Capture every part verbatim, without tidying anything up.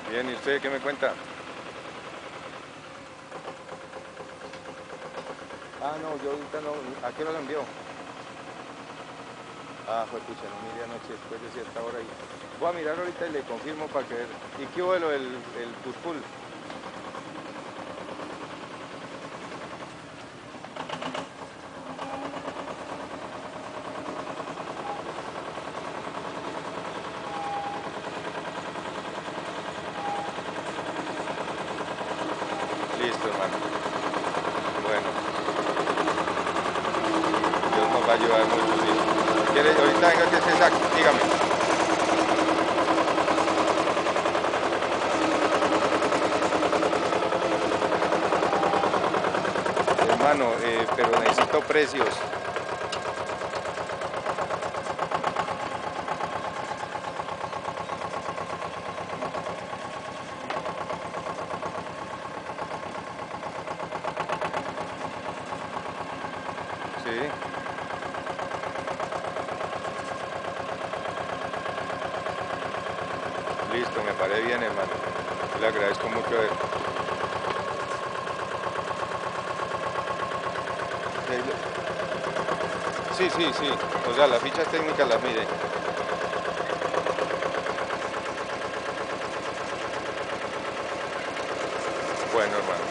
Bien, ¿y usted qué me cuenta? Ah, no, yo ahorita no. ¿A qué hora lo envió? Ah, fue pucha, no miré anoche después de cierta hora. Y voy a mirar ahorita y le confirmo para que ver. ¿Y qué hubo de lo del el puspul? Listo, hermano. Bueno, Dios nos va a ayudar mucho, sí. ¿Quiere? Ahorita venga que se saque, dígame. Hermano, eh, pero necesito precios. Sí. Listo, me parece bien, hermano. Le agradezco mucho. De... Sí, sí, sí. O sea, las fichas técnicas las mide. Bueno, hermano.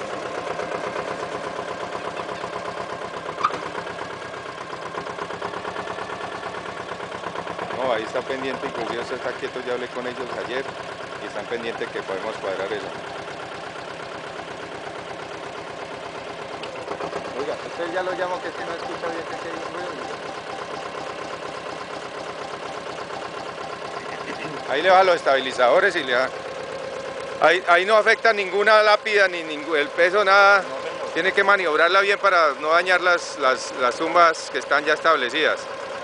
No, ahí está pendiente, inclusive usted está quieto, ya hablé con ellos ayer y están pendientes que podemos cuadrar eso. Oiga, usted ya lo llamo que es que no escucha bien que hay un ruido. Ahí le va los estabilizadores y le da... Ahí, ahí no afecta ninguna lápida, ni ningún, el peso, nada. Tiene que maniobrarla bien para no dañar las, las, las tumbas que están ya establecidas.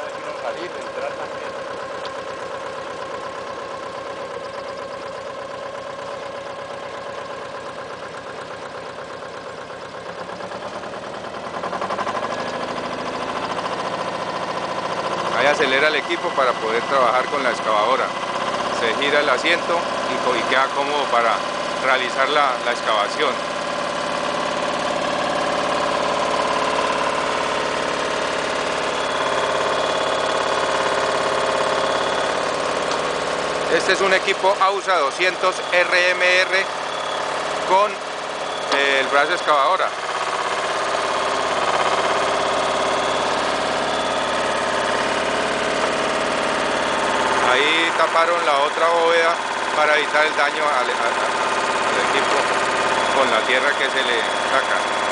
Ahí acelera el equipo para poder trabajar con la excavadora. Se gira el asiento y, y queda cómodo para realizar la, la excavación. Este es un equipo AUSA doscientos R M R con eh, el brazo excavadora. Ahí taparon la otra bóveda para evitar el daño al, al, al equipo con la tierra que se le saca.